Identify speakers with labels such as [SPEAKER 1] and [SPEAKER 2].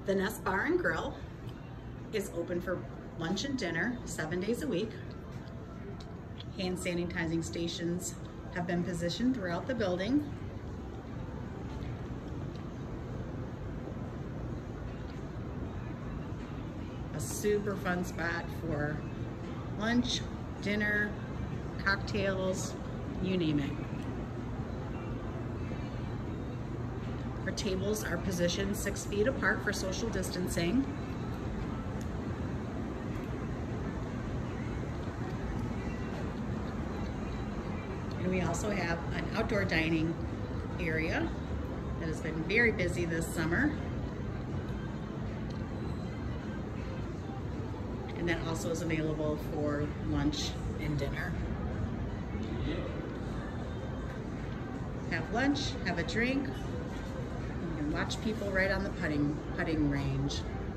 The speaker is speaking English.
[SPEAKER 1] The Nest Bar and Grill is open for lunch and dinner 7 days a week. Hand sanitizing stations have been positioned throughout the building. A super fun spot for lunch, dinner, cocktails, you name it. Our tables are positioned 6 feet apart for social distancing. And we also have an outdoor dining area that has been very busy this summer. And that also is available for lunch and dinner. Have lunch, have a drink, and watch people right on the putting range.